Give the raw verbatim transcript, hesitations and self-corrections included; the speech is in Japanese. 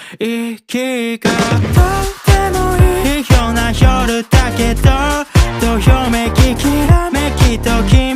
息がとってもいいような夜だけどどよめききらめきとき